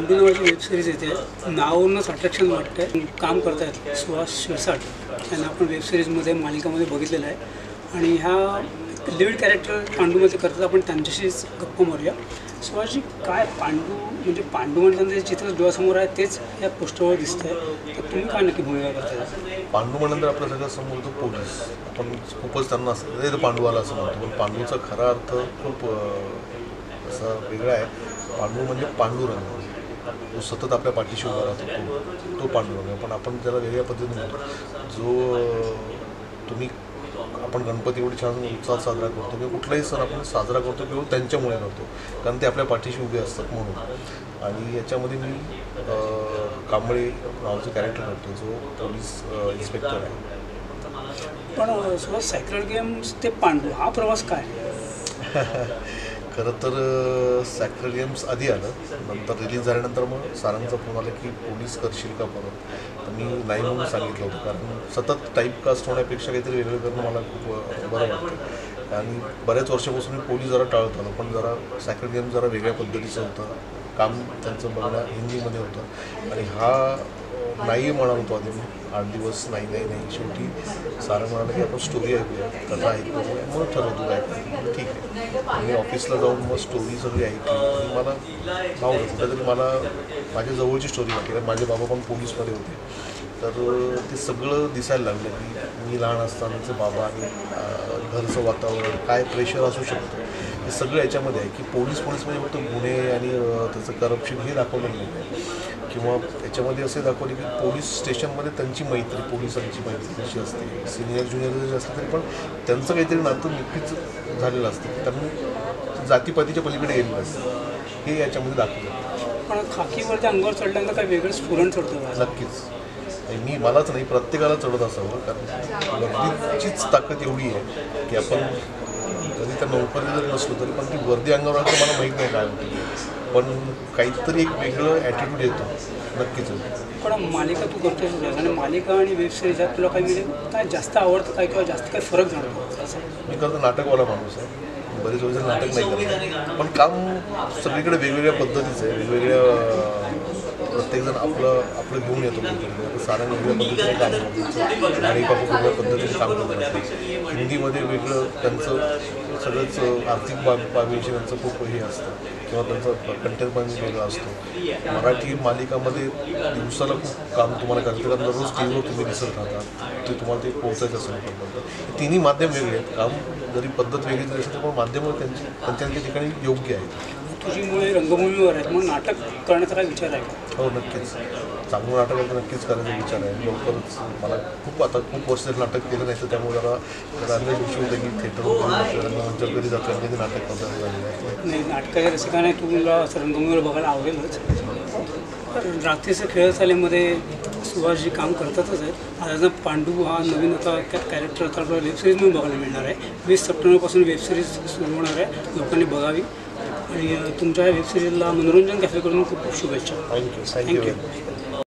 पांडू नावाची वेबसिरीज येते, नावावरूनच अट्रॅक्शन वाटतं. काम करतायत सुहास शिरसाट यांना आपण वेबसिरीजमध्ये मालिकामध्ये बघितलेलं आहे आणि ह्या लीड कॅरेक्टर पांडूमध्ये करतात. आपण त्यांच्याशीच गप्पा मारूया. सुहासजी, काय पांडू म्हणजे जे चित्र डोळ्यासमोर आहे तेच या पोस्टरवर दिसतंय, तर तुम्ही काय नक्की भूमिका करताय? पांडू म्हणल्यानंतर आपल्या सगळ्या समोर तो पोलीस, आपण खूपच त्यांना असं पांडूवाला असं म्हणतो, पण पांडूचा खरा अर्थ खूप असा वेगळा आहे. पांडू म्हणजे पांडुरंग, जो सतत आपल्या पाठीशी उभा राहतो तो पांडुरंग. पण आपण त्याला वेगळ्या पद्धतीने म्हणतो, जो तुम्ही आपण गणपती एवढी छान उत्साहात साजरा करतो किंवा कुठलाही सण आपण साजरा करतो किंवा त्यांच्यामुळे करतो, कारण ते आपल्या पाठीशी उभे असतात म्हणून. आणि याच्यामध्ये मी कांबळे नावाचं कॅरेक्टर करतो, जो पोलीस इन्स्पेक्टर आहे. पण सुहास, सॅक्रेड गेम्स ते पांडू हा प्रवास काय? खरं तर सॅक्रेड गेम्स आधी आलं, नंतर रिलीज झाल्यानंतर मग सारांचा फोन आला की पोलीस करशील का परत, तर मी नाही म्हणून सांगितलं होतं, कारण सतत टाईपकास्ट होण्यापेक्षा काहीतरी वेगळं करणं मला खूप बरं वाटतं. आणि बऱ्याच वर्षापासून मी पोलीस जरा टाळत आलो, पण जरा सॅक्रेड गेम्स जरा वेगळ्या पद्धतीचं होतं, काम त्यांचं बघणं हिंदीमध्ये होतं. आणि हा नाही म्हणत होतो आधी मी 8 दिवस नाही. शेवटी सारं म्हणालं की आपण स्टोरी ऐकूया, कथा ऐकूया, मग ठरवतो काय. ठीक आहे, मी ऑफिसला जाऊन मग स्टोरी सगळी ऐकली आणि मला भावलं कुठेतरी, मला माझ्या जवळची स्टोरी वाटली, कारण माझे बाबा पण पोलीसमध्ये होते. तर ते सगळं दिसायला लागलं की मी लहान असतानाचे बाबा आणि घरचं वातावरण, काय प्रेशर असू शकतं, हे सगळं याच्यामध्ये आहे. की पोलीस म्हणजे फक्त गुन्हे आणि त्याचं करप्शन हे दाखवलं नाही, किंवा याच्यामध्ये असे दाखवले की पोलीस स्टेशनमध्ये त्यांची मैत्री, पोलिसांची मैत्री कशी असते, सिनियर ज्युनियर जरी असलं तरी पण त्यांचं काहीतरी नातं नक्कीच झालेलं असतं, त्यांनी जातीपातीच्या पलीकडे गेलेलं असतं, हे याच्यामध्ये दाखवलं. पण खाकीवरती अंगावर चढल्यानंतर काही वेगळं स्फुरण चढतं? नक्कीच. मी मलाच नाही, प्रत्येकाला चढत असावं, कारण वर्दीचीच ताकद एवढी आहे की आपण कधी त्या नोकरी जरी नसलो तरी पण ती वर्दी अंगावर आलं तर मला माहीत नाही काय होती, पण काहीतरी एक वेगळं ॲटिट्यूड येतो नक्कीच. पण मालिका तू करतोस आणि मालिका आणि वेबसिरीज यात तुला काही काय जास्त आवडतं काय किंवा जास्त काही फरक जाणवतो असं? मी खरं तर नाटकवाला माणूस आहे, बरेच वेळेस नाटक नाही करत, पण काम सगळीकडे वेगवेगळ्या पद्धतीचं आहे, वेगवेगळ्या प्रत्येकजण आपलं घेऊन येतो. सारं वेगळ्या पद्धतीने काम करतो आणि बाबा वेगळ्या पद्धतीने काम करतात. हिंदीमध्ये वेगळं त्यांचं सगळंच आर्थिक बाबींशी त्यांचं खूप हे असतं, किंवा त्यांचं कंटेंट पण वेगळं असतो. मराठी मालिकामध्ये दिवसाला खूप काम तुम्हाला करायचं, कारण दररोज टी व्हीवर तुम्ही दिसत राहतात, ते तुम्हाला ते पोहोचायचं असेल. तिन्ही माध्यम वेगळे आहेत, काम जरी पद्धत वेगळी जरी असेल पण माध्यमं त्यांच्या ठिकाणी योग्य आहेत. तुझी मुळे रंगभूमीवर आहेत म्हणून नाटक करण्याचा काय विचार आहे का? हो, नक्कीच. चांगलं नाटक आहे तर नक्कीच करायचा विचार आहे. लवकरच मला खूप वर्ष नाटक केलं नाही, तर त्यामुळे जरा अन्य दिवशी होतं की थिएटर कधी जातो आणि ते नाटक करता झालेलं आहे. नाही, नाटकाच्या रसिकाने तुला रंगभूमीवर बघायला आवडेलच. रात्रीचं खेळचालीमध्ये सुहासजी काम करतातच आहेत. आता पांडू हा नवीन आता कॅरेक्टर आता आपल्याला वेबसिरीजमध्ये बघायला मिळणार आहे. 20 सप्टेंबरपासून वेबसिरीज सुरू होणार आहे, लोकांनी बघावी. आणि तुमच्या वेबसिरीजला मनोरंजन कॅफेकडून खूप खूप शुभेच्छा. थँक्यू.